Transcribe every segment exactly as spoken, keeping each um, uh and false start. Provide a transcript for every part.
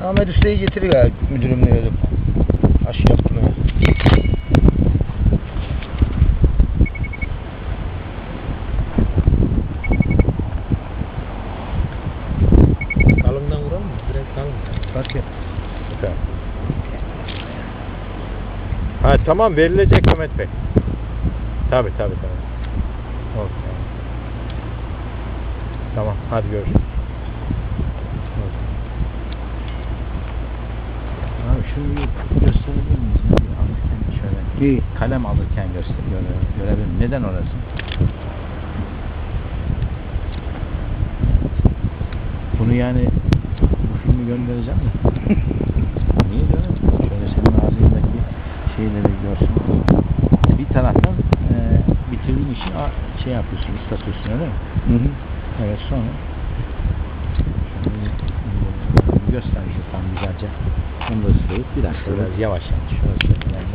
Ahmet Usta'yı getiriyor ya müdürümle öyle. Aşı yaptırmaya. Kalından vuralım mı? Direkt kalın. Fark et. Tamam. Ha tamam, verilecek Mehmet Bey. Tabii tabii tabii. Olsun. Tamam, hadi görüşürüz. Abi şunu bir gösterebilir miyiz? Ya? Bir alırken şöyle bir kalem alırken göster, göre, görebilir miyim? Neden orası? Bunu yani bu filmi göndereceğim de. Niye canım? Şöyle senin ağzındaki şeyleri görsün. Bir taraftan e, bitirdiğin işi a, şey yapıyorsun, ıslatıyorsun öyle mi? Hı hı. Evet, sonra şunu göster bize tam güzelce. Onu da ıslayıp bir dakika biraz yavaş yavaş şöyle şöyle.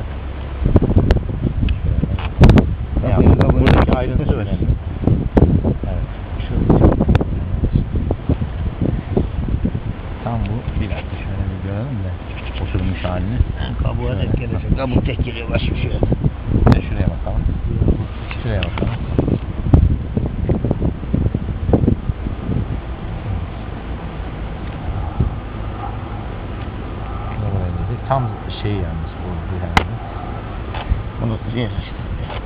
Ne yapalım? Buradaki ayrıntı önemli. Evet. Şöyle. Tam bu. Bir dakika şöyle bir görelim de oturmuş halini. Kabuğa tek gelecek. Kabuğu tek geliyor. Başka bir şey yok. Bir de şuraya bakalım. Şuraya bakalım. Tam şey yalnız bu bir yani. Bunu diğer işte.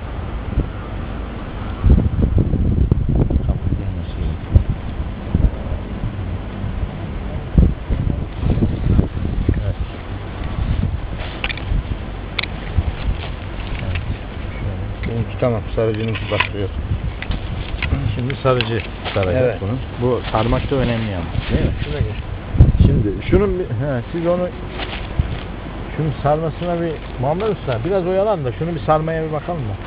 Kabul gelmesi gerekiyor. Evet. Evet. Benimki tamam. Sarıcınınki başlıyor. Şimdi sarıcı saracak Evet. bunu. Bu sarmak da önemli yalnız değil mi? Şuna geç. Şimdi şunun bir, he, siz onu şunun sarmasına bir Muhammed Usta biraz oyalan da şunu bir sarmaya bir bakalım da.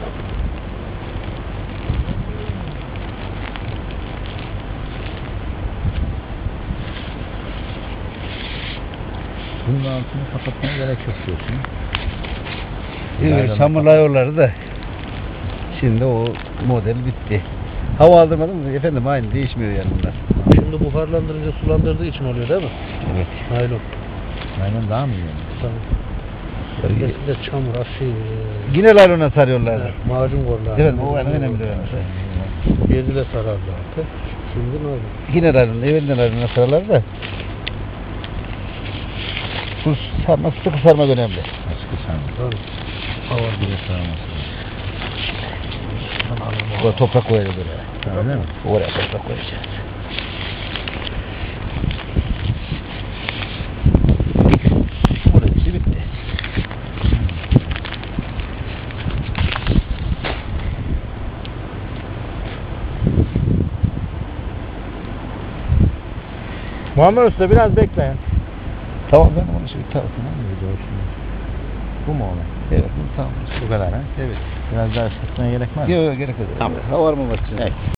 Bunun altını kapatmaya gerek yok diyorsun. Evet, çamurlıyorlardı da şimdi o model bitti. Hava aldırmadım mı efendim, aynı değişmiyor yani bunlar. Şimdi buharlandırınca sulandırdığı için oluyor değil mi? Evet. Naylon. Naylon daha mı iyi? Tamam. Öncesinde çamur, aşı, Yine laylona sarıyorlardı. evet, macun korlar. Evet, o en önemli önemli. Bezile sararlardı. Şimdi ne oldu? Yine laylona, evvelden laylona sararlar da. Bu sarmak, sıkı sarmak önemli. Sıkı sarmak. Tamam. Hava bile sarması. Oraya toprak koyacağız oraya. Öyle mi? Oraya toprak koyacağız. Orası bitti. Muhammed Usta biraz bekleyin. Tamam, ben onu şimdi tarafına mı? Bu mu olan? Evet, bu tamam. Bu kadar ha? Evet. Biraz daha ısıtmaya gerek var mı? Yok yok, gerek yok. Tamam. Hava mı var? Evet.